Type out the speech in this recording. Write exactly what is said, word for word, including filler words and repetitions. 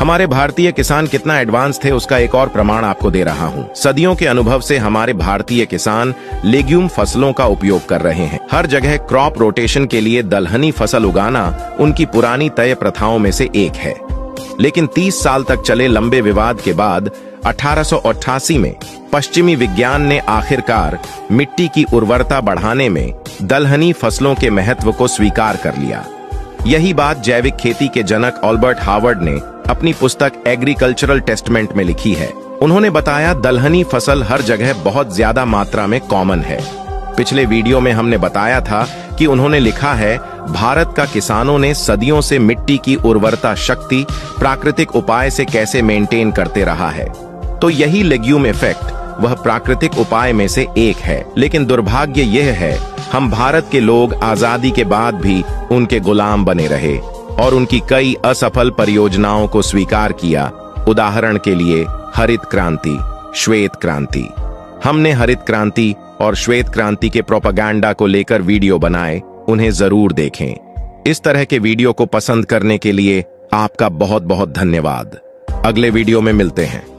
हमारे भारतीय किसान कितना एडवांस थे उसका एक और प्रमाण आपको दे रहा हूँ। सदियों के अनुभव से हमारे भारतीय किसान लेग्यूम फसलों का उपयोग कर रहे हैं। हर जगह क्रॉप रोटेशन के लिए दलहनी फसल उगाना उनकी पुरानी तय प्रथाओं में से एक है। लेकिन तीस साल तक चले लंबे विवाद के बाद अठारह सौ अट्ठासी में पश्चिमी विज्ञान ने आखिरकार मिट्टी की उर्वरता बढ़ाने में दलहनी फसलों के महत्व को स्वीकार कर लिया। यही बात जैविक खेती के जनक अल्बर्ट हार्वर्ड ने अपनी पुस्तक एग्रीकल्चरल टेस्टमेंट में लिखी है। उन्होंने बताया दलहनी फसल हर जगह बहुत ज्यादा मात्रा में कॉमन है। पिछले वीडियो में हमने बताया था कि उन्होंने लिखा है, भारत का किसानों ने सदियों से मिट्टी की उर्वरता शक्ति प्राकृतिक उपाय से कैसे मेंटेन करते रहा है। तो यही लेग्यूम इफेक्ट वह प्राकृतिक उपाय में से एक है। लेकिन दुर्भाग्य यह है, हम भारत के लोग आजादी के बाद भी उनके गुलाम बने रहे और उनकी कई असफल परियोजनाओं को स्वीकार किया। उदाहरण के लिए हरित क्रांति, श्वेत क्रांति। हमने हरित क्रांति और श्वेत क्रांति के प्रोपेगेंडा को लेकर वीडियो बनाए, उन्हें जरूर देखें। इस तरह के वीडियो को पसंद करने के लिए आपका बहुत बहुत धन्यवाद। अगले वीडियो में मिलते हैं।